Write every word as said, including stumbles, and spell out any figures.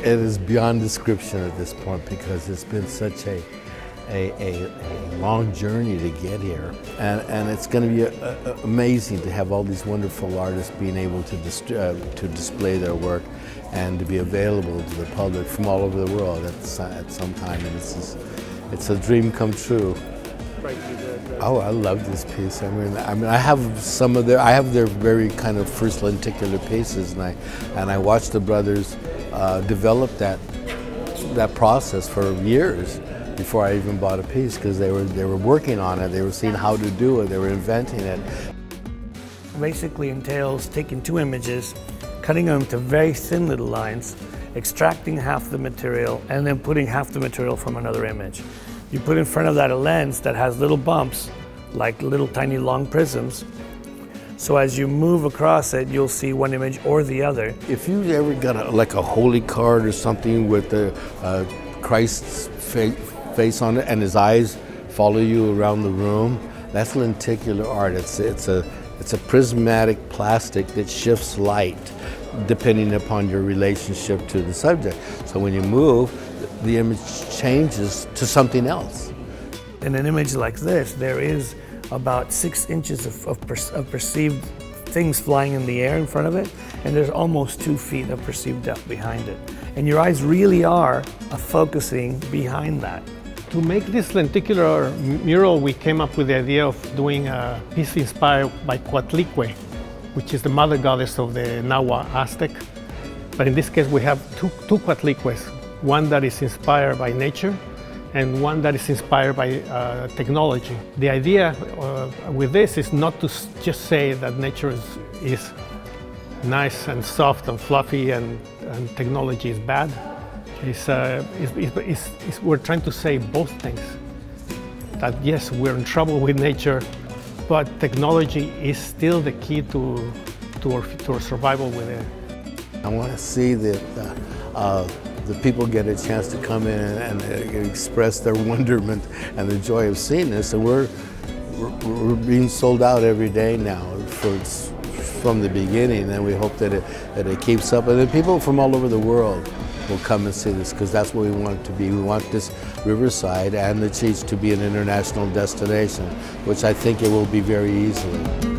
it is beyond description at this point because it's been such a A, a, a long journey to get here, and, and it's going to be a, a, amazing to have all these wonderful artists being able to, dis uh, to display their work and to be available to the public from all over the world at, at some time, and it's, just, it's a dream come true. Right. Oh, I love this piece. I mean, I mean, I have some of their, I have their very kind of first lenticular pieces, and I, and I watched the brothers uh, develop that, that process for years before I even bought a piece, because they were they were working on it, they were seeing how to do it, they were inventing it. Basically entails taking two images, cutting them into very thin little lines, extracting half the material, and then putting half the material from another image. You put in front of that a lens that has little bumps, like little tiny long prisms. So as you move across it, you'll see one image or the other. If you ever got a, like a holy card or something with the uh, Christ's face, face on it and his eyes follow you around the room, that's lenticular art. It's, it's, a, it's a prismatic plastic that shifts light depending upon your relationship to the subject. So when you move, the image changes to something else. In an image like this, there is about six inches of, of, per, of perceived things flying in the air in front of it, and there's almost two feet of perceived depth behind it. And your eyes really are uh, focusing behind that. To make this lenticular mural, we came up with the idea of doing a piece inspired by Coatlicue, which is the mother goddess of the Nahua Aztec. But in this case, we have two, two Coatlicues, one that is inspired by nature and one that is inspired by uh, technology. The idea uh, with this is not to just say that nature is, is nice and soft and fluffy and, and technology is bad. It's, uh, it's, it's, it's, we're trying to say both things. That yes, we're in trouble with nature, but technology is still the key to, to, our, to our survival with it. I want to see that uh, uh, the people get a chance to come in and, and express their wonderment and the joy of seeing this. And we're, we're, we're being sold out every day now for, from the beginning, and we hope that it, that it keeps up. And then people from all over the world will come and see this, because that's what we want it to be. We want this Riverside and the Cheech to be an international destination, which I think it will be very easily.